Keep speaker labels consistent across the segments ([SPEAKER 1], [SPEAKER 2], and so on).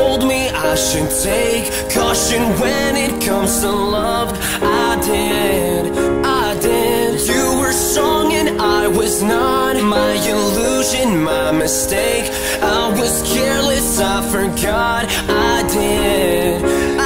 [SPEAKER 1] told me I should take caution when it comes to love. I did. You were strong and I was not. My illusion, my mistake. I was careless, I forgot. I did.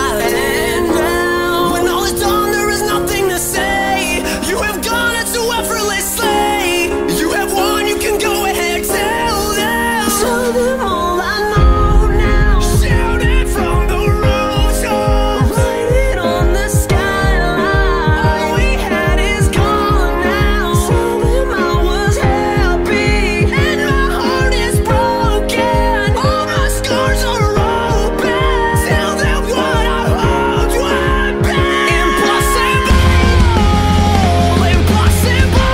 [SPEAKER 1] Now, when all is done, there is nothing to say. You have gone into effortlessly. You have won, you can go ahead, tell them. Tell them all I know now. Shout it from the rooftops. Write it on the skyline. All we had is gone now. Tell them I was happy and my heart is broken. All my scars are open. Tell them what I hoped would be. Impossible, impossible,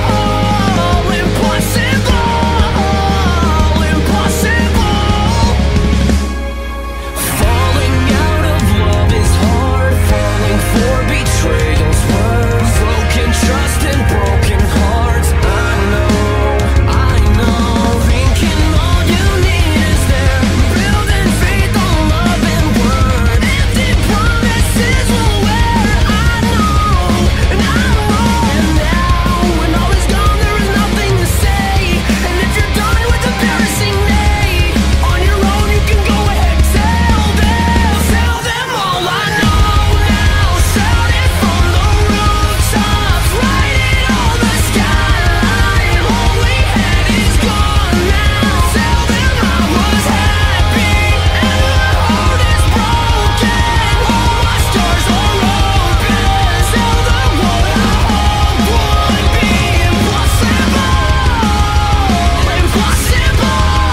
[SPEAKER 1] impossible, impossible. Falling out of love is hard. Falling for betrayal's worse. Broken trust and broken hearts. I know. Thinking all you need is there. Building faith on love and word. Empty promises will wear. I know, and I know. And now, when all is gone, there is nothing to say. And if you're done with embarrassing me, on your own you can go ahead, tell them all I know now. Shout it from the rooftops, write it on the skyline. All we had is gone now. Tell them I was happy and my heart is broken. All my stars are open. Tell them what I hoped would be. Impossible, impossible,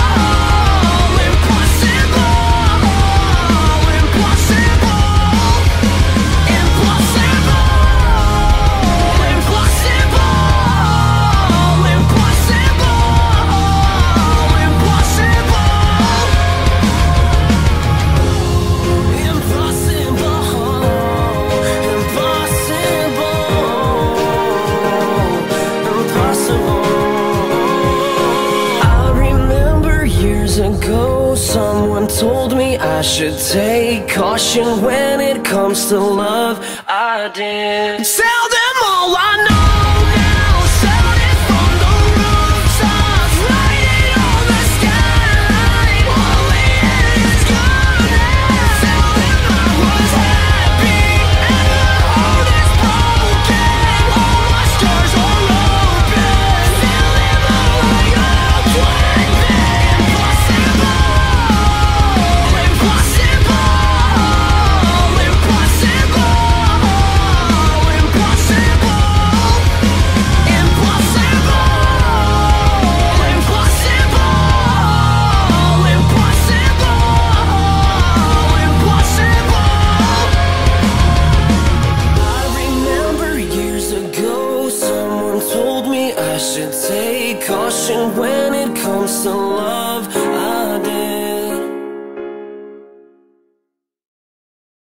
[SPEAKER 1] I remember years ago, someone told me I should take caution when it comes to love. I did. Tell them all I know now. Shout it from the rooftops, write it on the skyline. All we had is gone now. Tell them I was happy and my heart is broken. All my stars are open. Tell them all I hoped would be. Impossible, impossible, I should take caution when it comes to love.